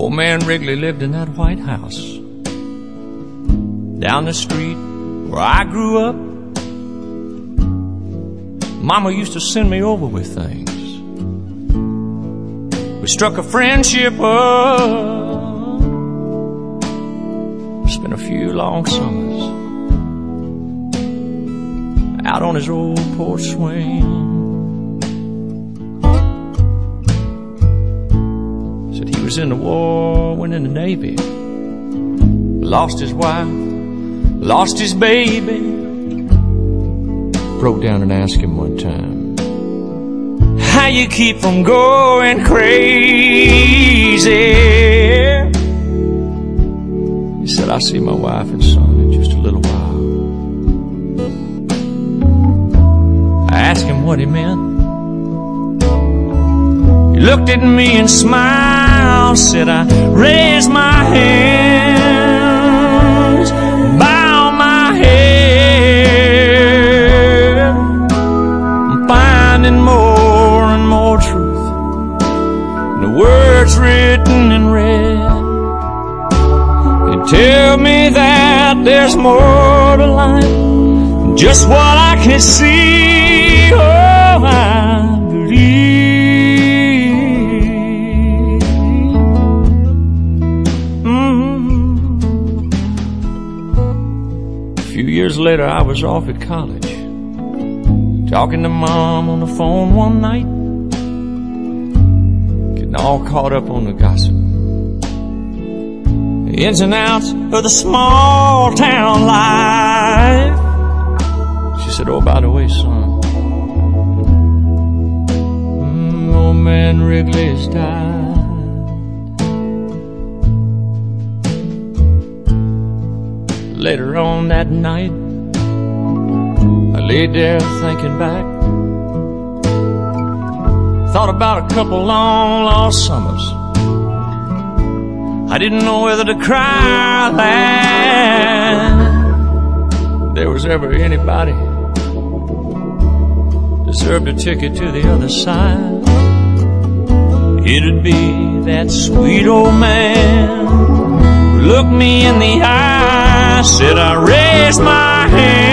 Old man Wrigley lived in that white house down the street where I grew up. Mama used to send me over with things. We struck a friendship up, spent a few long summers out on his old porch swing. Said he was in the war, went in the Navy, lost his wife, lost his baby. Broke down and asked him one time, how you keep from going crazy? He said, I see my wife and son in just a little while. I asked him what he meant. He looked at me and smiled, said, I raised my hands, bowed my head. I'm finding more and more truth in the words written in red. They tell me that there's more to life than just what I can see. Oh, I believe. A few years later, I was off at college, talking to Mom on the phone one night, getting all caught up on the gossip, the ins and outs of the small town life. She said, oh, by the way, son, old man Wrigley has died. Later on that night, I laid there thinking back, thought about a couple long lost summers. I didn't know whether to cry or laugh. There was ever anybody deserved a ticket to the other side, it'd be that sweet old man who looked me in the eye, said, I raised my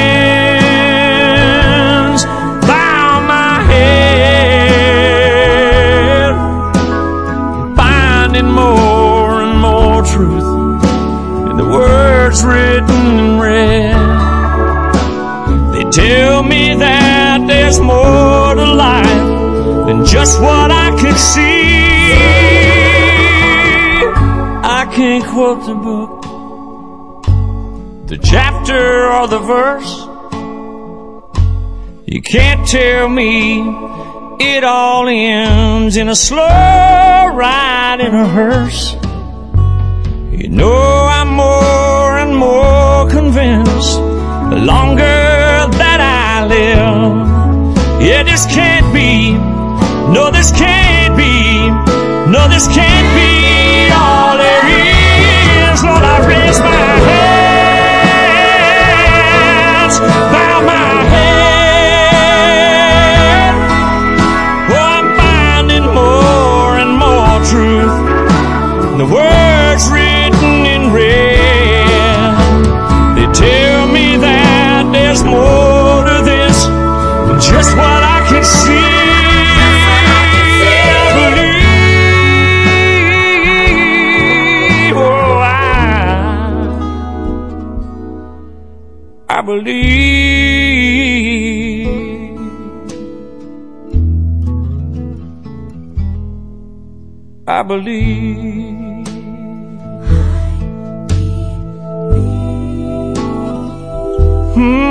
hands, bowed my head, finding more and more truth in the words written in red. They tell me that there's more to life than just what I can see. I can't quote the book, the chapter or the verse. You can't tell me it all ends in a slow ride in a hearse. You know I'm more and more convinced the longer that I live. Yeah, this can't be, no, this can't be, no, this can't be all there is. Lord, I raise my hands, bow my head. Oh, I'm finding more and more truth in the words written in red. They tell me that there's more to this than just what I can see. I believe. I believe. I believe.